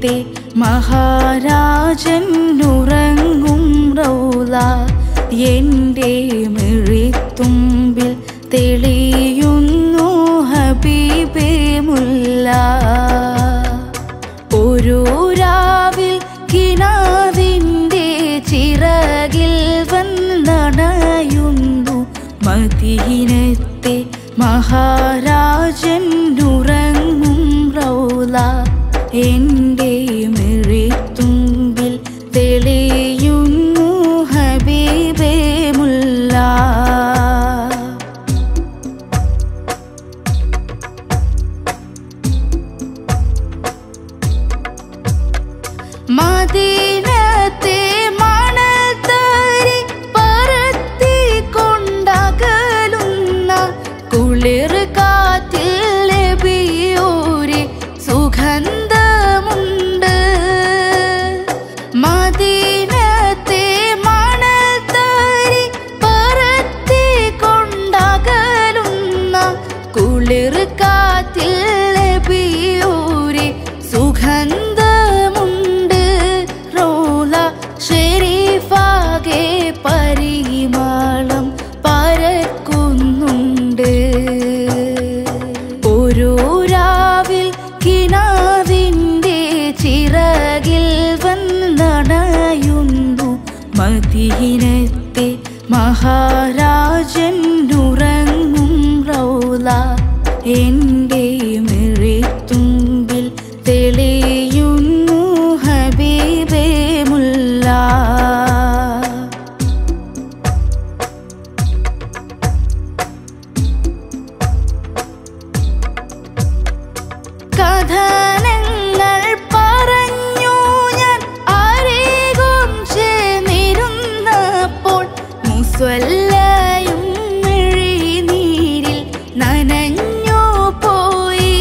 മഹാരാജൻ ഉറങ്ങും റൗള എൻ്റെ മിഴിത്തുമ്പിൽ തെളിയുന്നു ഹബീബേ മുല്ല. ഒരു രാവിൽ കിനാവിൻ്റെ ചിറകിൽ വന്നണയുന്നു മദീനത്തെ മഹാരാജൻ ഉറങ്ങും റൗള എൻ്റെ മിഴിത്തുമ്പിൽ തെളിയുന്നു ഹബീബേ മുല്ല. മദീനത്തെ മണൽത്തരി പരത്തിക്കൊണ്ടകലുന്ന കുളിർ കാറ്റിൽ നബിയോരെ സുഗന്ധമുണ്ട്. മദീനത്തെ മണൽത്തരി പരത്തിക്കൊണ്ടകലുന്ന കുളിർ കാറ്റിൽ നബിയോരെ സുഗന്ധമുണ്ട്. റൗള ഷരീഫാകെ പരിമളം പരക്കുന്നുണ്ട്. ഒരു രാവിൽ കിനാവിൻ്റെ ചിറകിൽ വന്നണയുന്നു മദീനത്തെ മഹാരാജൻ ഉറങ്ങും റൗള എൻ്റെ മിഴിത്തുമ്പിൽ തെളിയുന്നു ഹബീബേ മുല്ല. കഥനങ്ങൾ പറഞ്ഞു ഞാൻ അരികും ചേർന്നിരുന്നപ്പോൾ മുസ്വല്ലയും മിഴിനീരിൽ നനഞ്ഞു പോയി.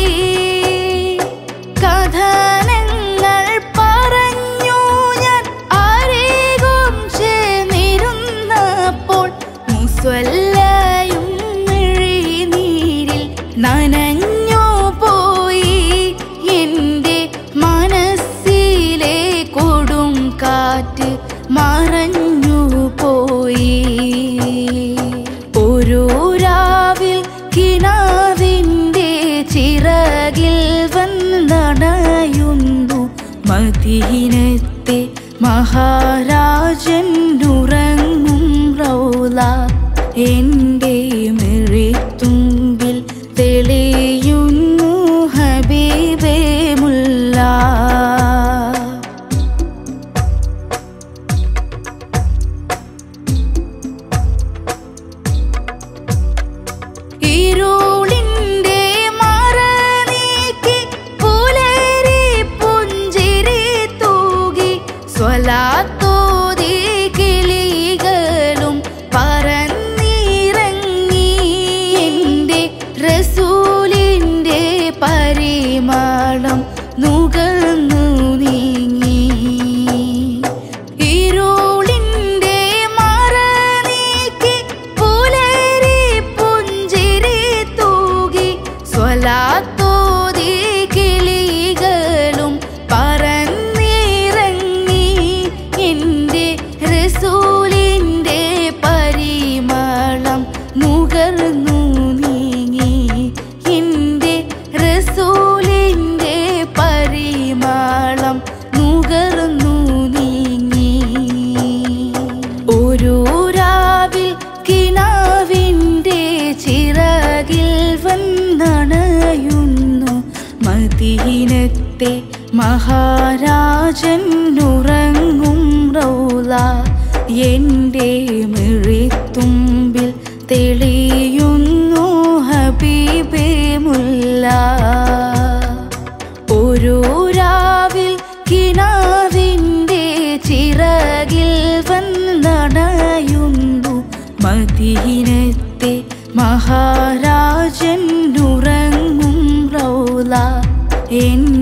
കഥനങ്ങൾ പറഞ്ഞു ഞാൻ അരികും ചേർന്നിരുന്നപ്പോൾ മുസ്വല്ലയും മിഴിനീരിൽ നനഞ്ഞു പോയി. എൻ്റെ മനസ്സിലെ കൊടും കാറ്റ് മറഞ്ഞു പോയി. ഒരു രാവിൽ കിനാവിൻ്റെ ചിറകിൽ വന്നണയുന്നു മദീനത്തെ മഹാരാജൻ ഉറങ്ങും റൗള എൻ്റെ മിഴിത്തുമ്പിൽ തെളിയുന്നു ഹബീബേ മുല്ല. ഇരുളിൻ്റെ മറനീക്കി പുലരി പുഞ്ചിരി തൂകി സ്വലാത്തോതി കിളികളും പറന്നിറങ്ങി. എൻ്റെ റസൂലിൻ്റെ പരിമളം നുകർന്നു നീങ്ങി. ഇരുളിൻ്റെ മറനീക്കി പുലരി പുഞ്ചിരി തൂകി സ്വലാത്തോതി കിളികളും പറന്നിറങ്ങി. എൻ്റെ റസൂലിൻ്റെ പരിമളം നുകർന്നു നീങ്ങി. എൻ്റെ റസൂലിൻ്റെ പരിമളം നുകർന്നു നീങ്ങി. ഒരു രാവിൽ കിനാവിൻ്റെ ചിറകിൽ വന്നണയുന്നു മദീനത്തെ മഹാരാജൻ ഉറങ്ങും റൗള എൻ്റെ മിഴിത്തുമ്പിൽ തെളിയുന്നു ഹബീബേ മുല്ല. ഒരു രാവിൽ കിനാവിൻ്റെ ചിറകിൽ വന്നണയുന്നു മദീനത്തെ മഹാരാജൻ ഉറങ്ങും റൗള